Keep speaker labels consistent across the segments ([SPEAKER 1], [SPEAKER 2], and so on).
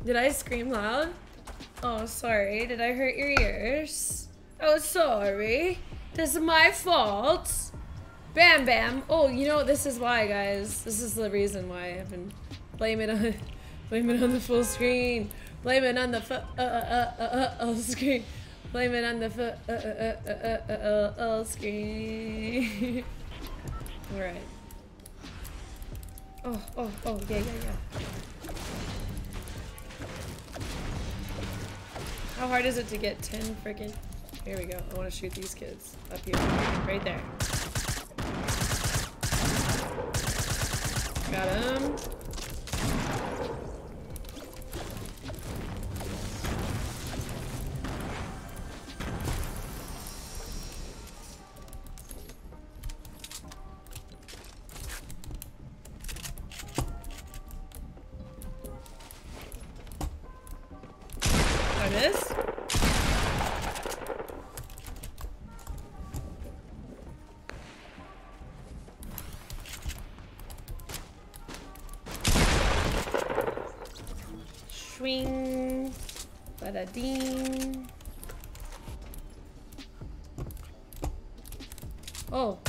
[SPEAKER 1] Did I scream loud? Oh, sorry. Did I hurt your ears? Oh, sorry. This is my fault. Bam, bam. Oh, you know, this is why, guys. This is the reason why I've been blaming it on the full screen. Blame it on the screen. Blame it on the screen. All right. Oh, yeah. How hard is it to get 10 freaking? Here we go. I want to shoot these kids up here, right there. Got him. I missed? Swing, bada-ding. Oh.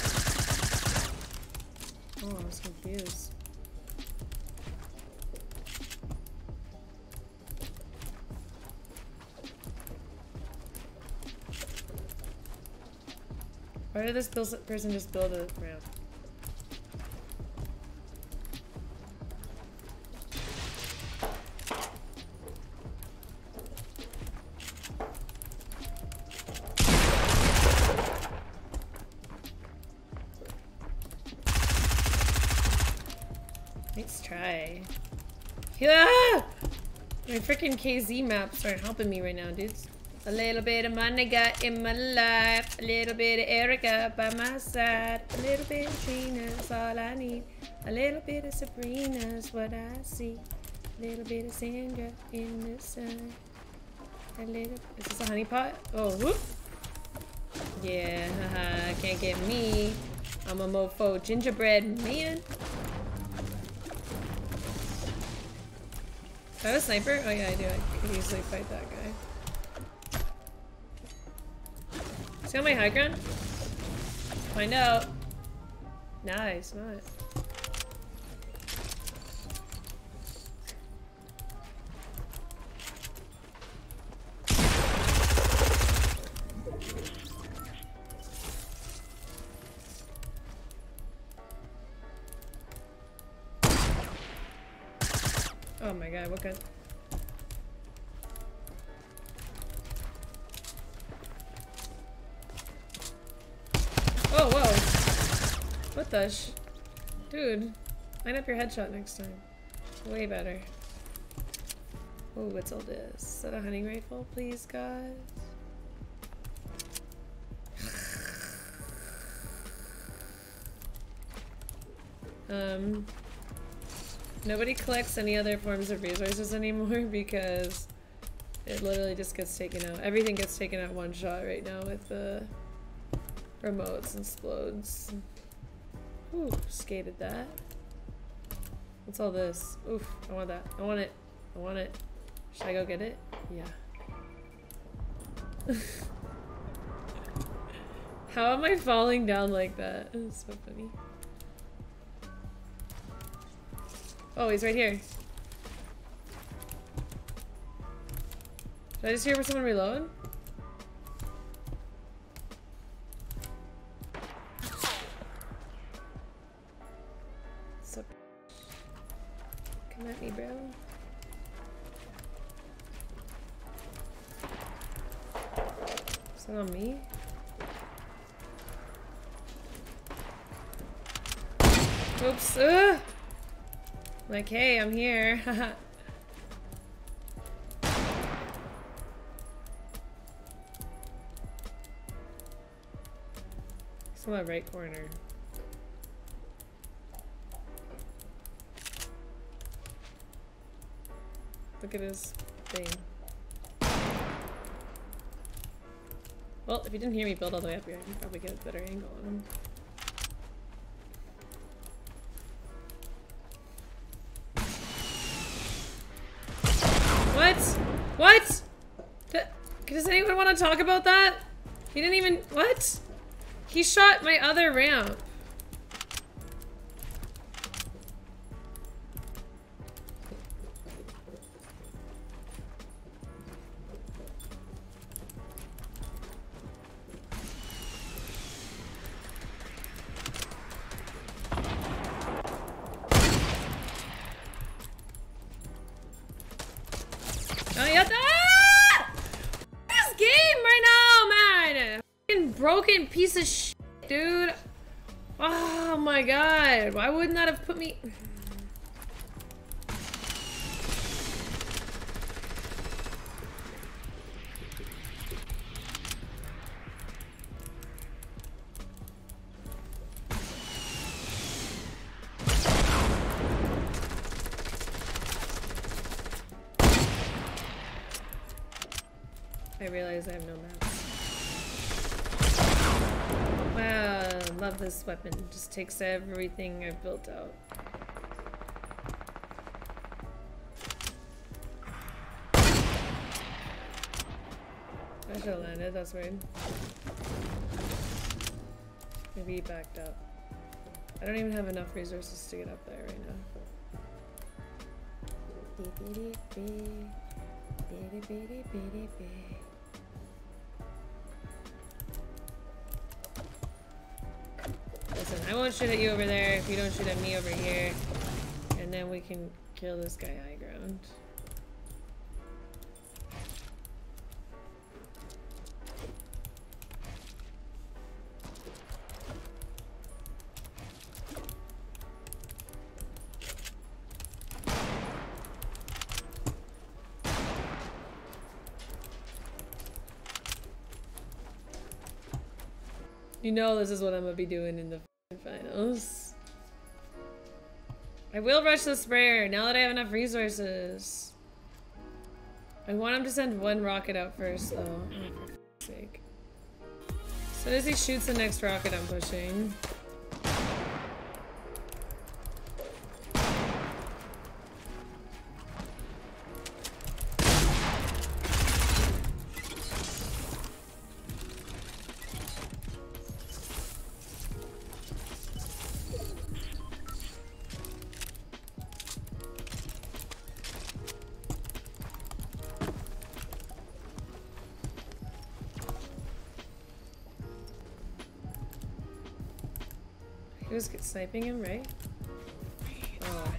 [SPEAKER 1] Oh, I was confused. Why did this person just build a ramp? Nice try. Yeah! My freaking KZ maps aren't helping me right now, dudes. A little bit of money got in my life. A little bit of Erica by my side. A little bit of Trina's all I need. A little bit of Sabrina's what I see. A little bit of Sandra in the sun. A little. Is this a honey pot? Oh, whoop. Yeah, haha, can't get me. I'm a mofo gingerbread man. Do I have a sniper? Oh yeah, I do. I could easily fight that guy. See on my high ground? Find out. Nice, not. Oh my god, what gun? Oh, whoa. What the Dude, line up your headshot next time. Way better. Oh, what's all this? Is that a hunting rifle, please, guys? Nobody collects any other forms of resources anymore because it literally just gets taken out. Everything gets taken out one shot right now with the remotes and explodes. Ooh, skated that. What's all this? Oof, I want that. I want it. I want it. Should I go get it? Yeah. How am I falling down like that? It's so funny. Oh, he's right here. Did I just hear someone reload? So come at me, bro. Is that on me? Oops. Ugh! Like, hey, I'm here. Haha. It's in the right corner. Look at his thing. Well, if you didn't hear me build all the way up here, I can probably get a better angle on him. even want to talk about that? He didn't even... What? He shot my other ramp. Oh, yeah. Ah! This game right now, man. Fucking broken piece of shit, dude. Oh my god. Why wouldn't that have put me... I realize I have no maps. Wow, love this weapon. Just takes everything I've built out. I should have landed, that's weird. Maybe he backed up. I don't even have enough resources to get up there right now. Listen, I won't shoot at you over there if you don't shoot at me over here. And then we can kill this guy high ground. You know this is what I'm gonna be doing in the finals. I will rush the sprayer now that I have enough resources. I want him to send one rocket out first though. Oh, for f***'s sake. As soon as he shoots the next rocket I'm pushing. He was sniping him, right? Oh.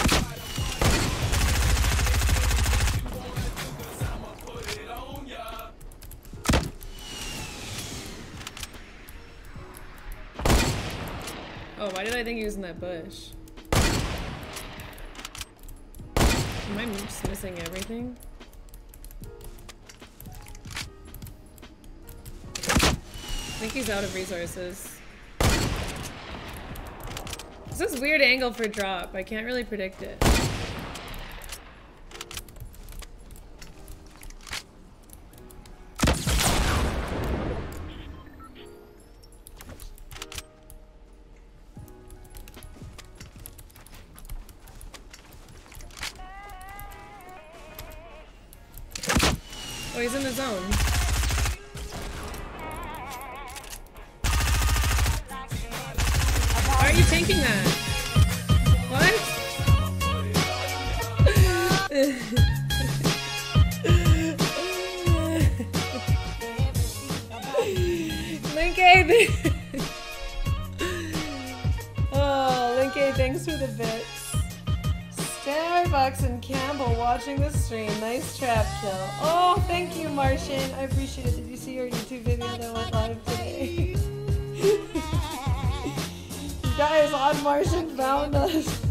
[SPEAKER 1] Oh, why did I think he was in that bush? Am I just missing everything? I think he's out of resources. This is a weird angle for drop. I can't really predict it. Oh, he's in the zone. Why are you tanking that? What? Link A. Oh, Link A, thanks for the bits. Starbucks and Campbell watching the stream. Nice trap kill. Oh, thank you, Martian. I appreciate it. Did you see your YouTube video that went live today? Guys, Odd Martian found us.